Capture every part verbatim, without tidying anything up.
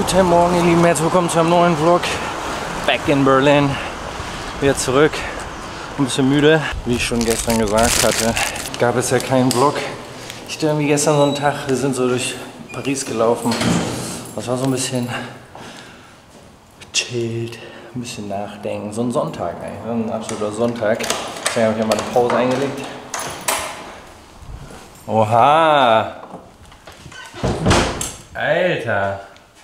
Guten Morgen, ihr Lieben, herzlich willkommen zu einem neuen Vlog. Back in Berlin. Wieder zurück. Ein bisschen müde. Wie ich schon gestern gesagt hatte, gab es ja keinen Vlog. Ich hatte irgendwie gestern so einen Tag, wir sind so durch Paris gelaufen. Das war so ein bisschen gechillt, ein bisschen nachdenken. So ein Sonntag eigentlich, so ein absoluter Sonntag. Deswegen habe ich ja mal eine Pause eingelegt. Oha! Alter!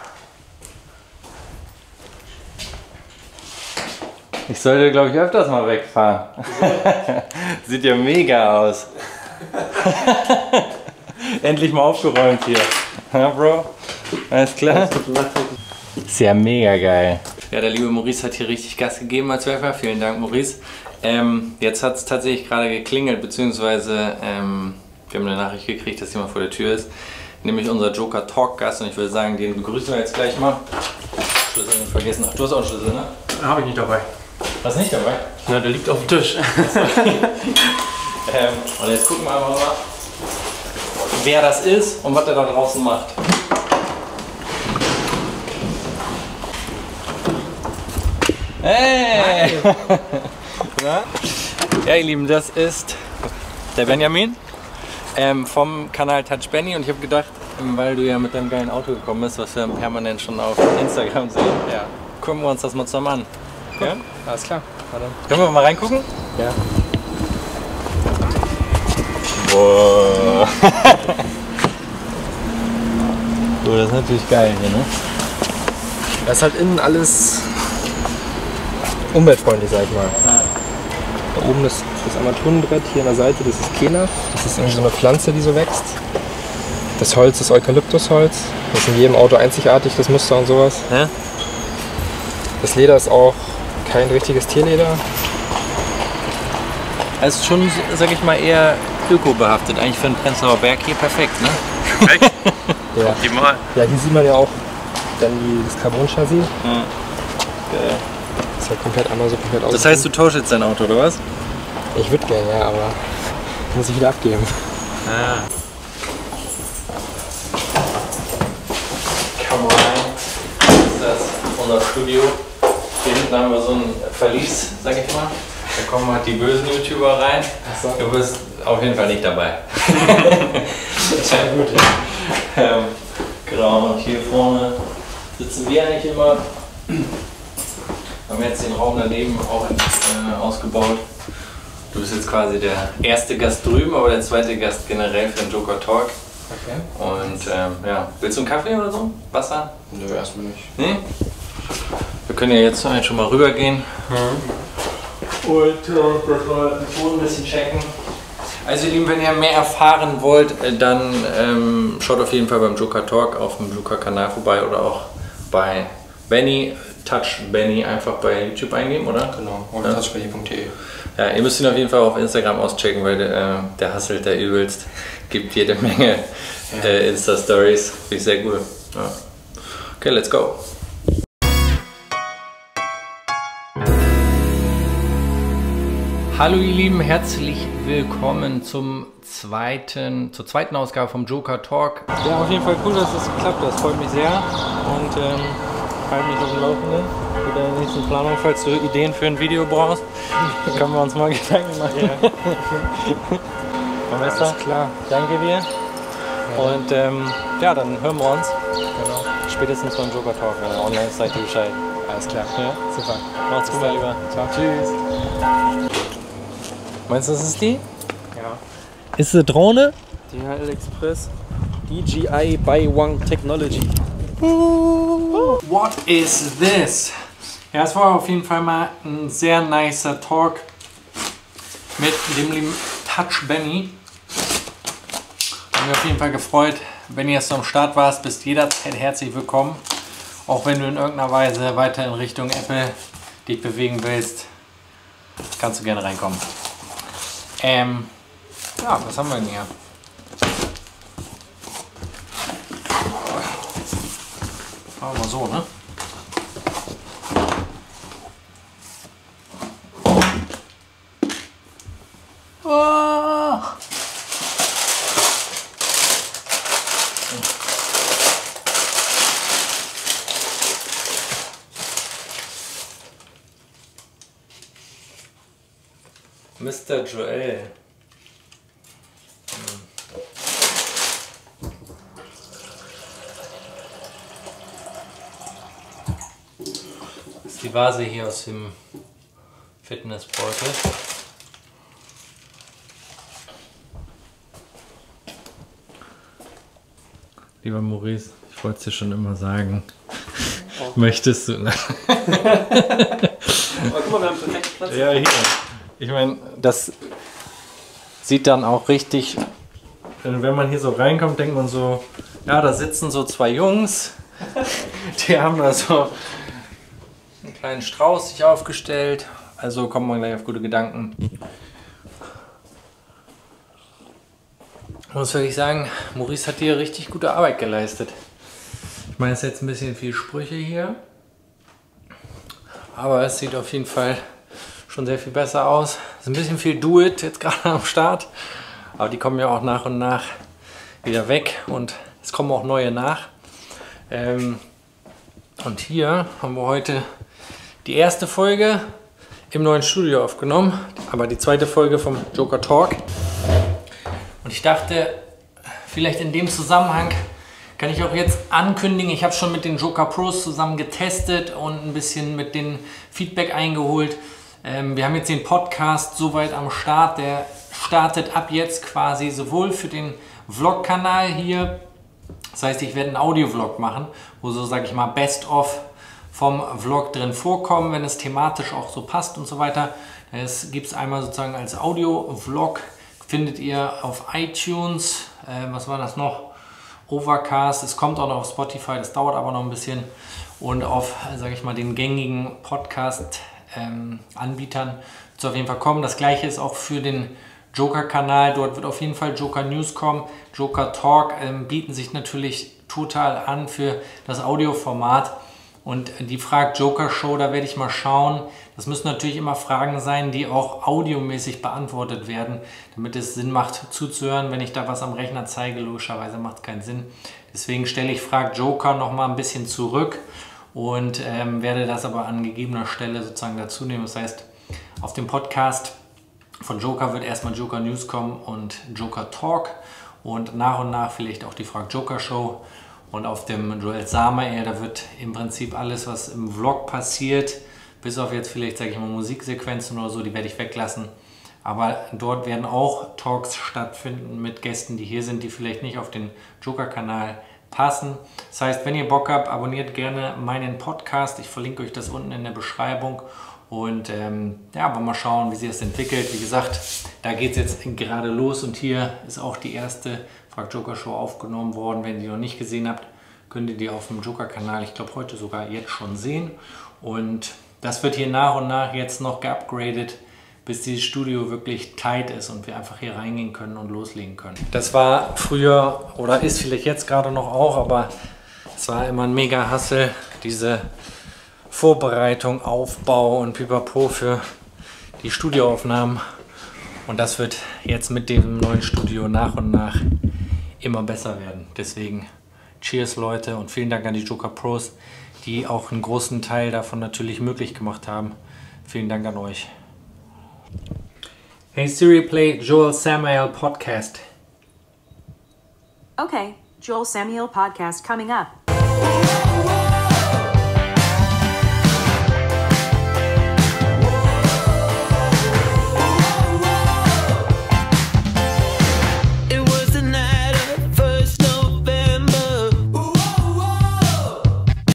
Ich sollte, glaube ich, öfters mal wegfahren. Sieht ja mega aus. Endlich mal aufgeräumt hier. Ja, Bro? Alles klar? Ist ja mega geil. Ja, der liebe Maurice hat hier richtig Gas gegeben als Werfer. Vielen Dank, Maurice. Ähm, jetzt hat es tatsächlich gerade geklingelt, beziehungsweise ähm, wir haben eine Nachricht gekriegt, dass jemand vor der Tür ist. Nämlich unser Joker Talk Gast, und ich würde sagen, den begrüßen wir jetzt gleich mal. Schlüssel nicht vergessen. Ach, du hast auch einen Schlüssel, ne? Habe ich nicht dabei. Was nicht dabei? Na, der liegt auf dem Tisch. ähm, und jetzt gucken wir mal, wer das ist und was er da draußen macht. Hey! Na? Ja, ihr Lieben, das ist der Benjamin ähm, vom Kanal Touch Benny, und ich habe gedacht, weil du ja mit deinem geilen Auto gekommen bist, was wir permanent schon auf Instagram sehen, ja, gucken wir uns das mal zusammen an. Ja? Alles klar. Warte. Können wir mal reingucken? Ja. Boah. So, das ist natürlich geil hier, ne? Das ist halt innen alles umweltfreundlich, sag ich mal. Ah. Da oben ist das Armaturenbrett, hier an der Seite, das ist Kena. Das ist irgendwie so eine Pflanze, die so wächst. Das Holz ist Eukalyptusholz. Das ist in jedem Auto einzigartig, das Muster und sowas. Ja? Das Leder ist auch kein richtiges Tierleder. Es ist schon, sag ich mal, eher öko-behaftet. Eigentlich für den Prenzlauer Berg hier perfekt, ne? Perfekt. Ja. Optimal. Ja, hier sieht man ja auch dann die, das Carbon-Chassis. Ja. Geil. Das ist halt komplett einmal so komplett aus. Das heißt, du tauschst jetzt dein Auto, oder was? Ich würde gerne, ja, aber muss ich wieder abgeben. Ah. Come rein. Das ist unser Studio. Hier hinten haben wir so ein Verlies, sag ich mal. Da kommen halt die bösen YouTuber rein. Ach so. Du bist auf jeden Fall nicht dabei. Das ist ja gut. ähm, genau, und hier vorne sitzen wir eigentlich immer. Haben jetzt den Raum daneben auch äh, ausgebaut. Du bist jetzt quasi der erste Gast drüben, aber der zweite Gast generell für den Joker Talk. Okay. Und ähm, ja, willst du einen Kaffee oder so? Wasser? Nö, erstmal nicht. Nee? Wir können ja jetzt schon mal rübergehen. Mhm. Und äh, das Telefon ein bisschen checken. Also ihr Lieben, wenn ihr mehr erfahren wollt, dann ähm, schaut auf jeden Fall beim Joker Talk auf dem Joker Kanal vorbei oder auch bei Benny, Touch Benny, einfach bei YouTube eingeben, oder? Genau, und ja. touch benny punkt de. Ja, ihr müsst ihn auf jeden Fall auf Instagram auschecken, weil der, äh, der hasselt der übelst. Gibt jede Menge äh, Insta-Stories. Finde ich sehr cool. Ja. Okay, let's go. Hallo ihr Lieben, herzlich willkommen zum zweiten, zur zweiten Ausgabe vom Joker Talk. Ja, auf jeden Fall cool, dass es geklappt hat. Das freut mich sehr. Und ähm, halt mich auf dem Laufenden mit der nächsten Planung. Falls du Ideen für ein Video brauchst, können wir uns mal Gedanken machen. Ja. Alles klar. Danke dir. Ja. Und ähm, ja, dann hören wir uns. Genau. Spätestens beim Joker Talk, wenn er online ist, seid ihr Bescheid. Alles klar. Ja? Super. Macht's gut, mein Lieber. Ciao. Tschüss. Meinst du, das ist die? Ja. Ist es eine Drohne? D H L Express D J I by One Technology. What is this? Ja, es war auf jeden Fall mal ein sehr nicer Talk mit dem lieben Touch Benny. Haben wir auf jeden Fall gefreut. Wenn ihr jetzt am Start warst, bist jederzeit herzlich willkommen. Auch wenn du in irgendeiner Weise weiter in Richtung Apple dich bewegen willst, kannst du gerne reinkommen. Ähm, ja, was haben wir denn hier? Machen wir mal so, ne? Oh. Mister Joel. Das ist die Vase hier aus dem Fitnessbeutel. Lieber Maurice, ich wollte es dir schon immer sagen. Oh. Möchtest du? Ne? Aber guck mal, wir haben perfekt Platz. Ja, hier. Ich meine, das sieht dann auch richtig, wenn man hier so reinkommt, denkt man so, ja, da sitzen so zwei Jungs, die haben da so einen kleinen Strauß sich aufgestellt, also kommt man gleich auf gute Gedanken. Ich muss wirklich sagen, Maurice hat hier richtig gute Arbeit geleistet. Ich meine, es ist jetzt ein bisschen viel Sprüche hier, aber es sieht auf jeden Fall schon sehr viel besser aus. Es ist ein bisschen viel Do-It jetzt gerade am Start, aber die kommen ja auch nach und nach wieder weg und es kommen auch neue nach. Ähm, und hier haben wir heute die erste Folge im neuen Studio aufgenommen, aber die zweite Folge vom Joker Talk. Und ich dachte, vielleicht in dem Zusammenhang kann ich auch jetzt ankündigen, ich habe schon mit den Joker Pros zusammen getestet und ein bisschen mit den Feedback eingeholt. Ähm, wir haben jetzt den Podcast soweit am Start, der startet ab jetzt quasi sowohl für den Vlog-Kanal hier, das heißt, ich werde einen Audio-Vlog machen, wo so, sage ich mal, Best-of vom Vlog drin vorkommen, wenn es thematisch auch so passt und so weiter. Das gibt es einmal sozusagen als Audio-Vlog, findet ihr auf iTunes, äh, was war das noch? Overcast, es kommt auch noch auf Spotify, das dauert aber noch ein bisschen, und auf, sage ich mal, den gängigen Podcast-Anbietern ähm, wird es auf jeden Fall kommen. Das gleiche ist auch für den Joker-Kanal, dort wird auf jeden Fall Joker News kommen. Joker Talk ähm, bieten sich natürlich total an für das Audioformat. Und die Frag Joker Show, da werde ich mal schauen. Das müssen natürlich immer Fragen sein, die auch audiomäßig beantwortet werden, damit es Sinn macht zuzuhören. Wenn ich da was am Rechner zeige, logischerweise macht es keinen Sinn. Deswegen stelle ich Frag Joker noch mal ein bisschen zurück und ähm, werde das aber an gegebener Stelle sozusagen dazu nehmen. Das heißt, auf dem Podcast von Joker wird erstmal Joker News kommen und Joker Talk und nach und nach vielleicht auch die Frag Joker Show. Und auf dem Joel Samael, da wird im Prinzip alles, was im Vlog passiert, bis auf jetzt vielleicht, sage ich mal, Musiksequenzen oder so, die werde ich weglassen. Aber dort werden auch Talks stattfinden mit Gästen, die hier sind, die vielleicht nicht auf den Joker-Kanal passen. Das heißt, wenn ihr Bock habt, abonniert gerne meinen Podcast. Ich verlinke euch das unten in der Beschreibung. Und ähm, ja, aber mal schauen, wie sich das entwickelt. Wie gesagt, da geht es jetzt gerade los und hier ist auch die erste Frag Joker Show aufgenommen worden. Wenn ihr die noch nicht gesehen habt, könnt ihr die auf dem Joker-Kanal, ich glaube heute sogar jetzt schon sehen. Und das wird hier nach und nach jetzt noch geupgradet, bis dieses Studio wirklich tight ist und wir einfach hier reingehen können und loslegen können. Das war früher oder ist vielleicht jetzt gerade noch auch, aber es war immer ein mega Hassel, diese Vorbereitung, Aufbau und Pipapo für die Studioaufnahmen. Und das wird jetzt mit dem neuen Studio nach und nach immer besser werden. Deswegen cheers Leute und vielen Dank an die Joker Pros, die auch einen großen Teil davon natürlich möglich gemacht haben. Vielen Dank an euch. Hey Siri, play Joel Samael Podcast. Okay, Joel Samael Podcast coming up.